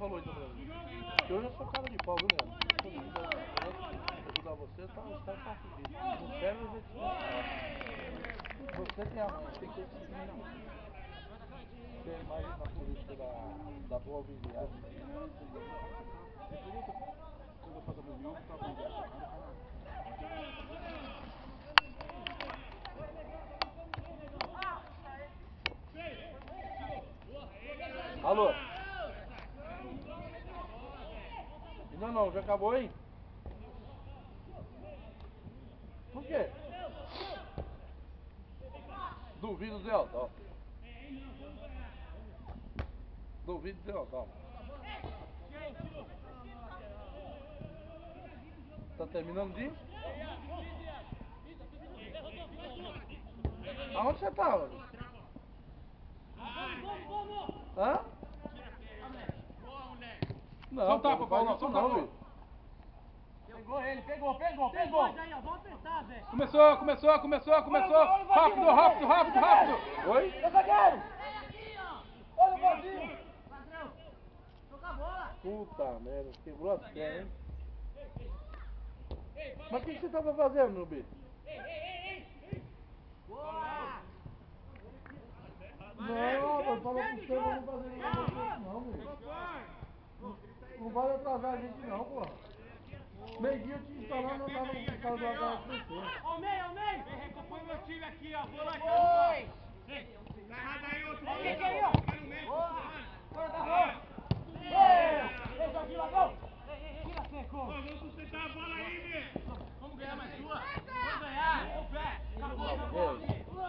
falou isso pra mim. Porque hoje eu sou cara de pau, viu, Leandro? Se eu ajudar você, tá fácil disso. No sério, eu vou te explicar. Você tem a mãe, tem que ser na mão. Você é mais na política da boa vizinhança. Alô? Ainda não, já acabou, hein? Por quê? Duvido, Zé Aldão. Duvido, Zé Aldão. Tá terminando de ir? Aonde você tava? Hã? Não, só tapa, Paulo, isso só não, tapa. Luiz. Pegou ele, pegou. Aí, ó, vamos apertar, velho. Começou. Rápido. Oi? Ô, zagueiro! Olha o vazio! Padrão, toca a bola. Puta merda, quebrou as pernas, hein? Mas o que você tava fazendo, meu bicho? Boa! Não, eu falou pra você, não fazer nada não, meu. Não vai atrasar a gente não, porra. Meio-dia eu te instalando, não tava no cara do H crescer. Ao meio! Vem, recompõe meu time aqui, ó. Vou lá, cara. Tá errado aí, outro. Aí, ó. Fica no meio. Boa! Bora, da bola! Ei, Jorginho, ladrão! Tira, Seco! Ó, vamos sustentar a bola aí, velho. Vamos ganhar mais duas! Vamos ganhar! Vamos, pé! Acabou!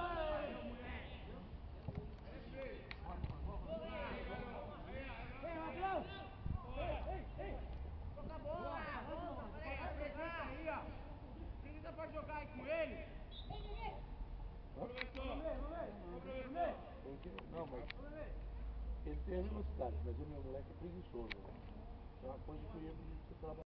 Ei, ladrão! Ei! Toca a bola! Aí, ó. Você dá pra jogar aí com ele? Não, mas ele tem velocidade, mas o meu moleque é preguiçoso. É uma coisa que eu ia me trabalhar.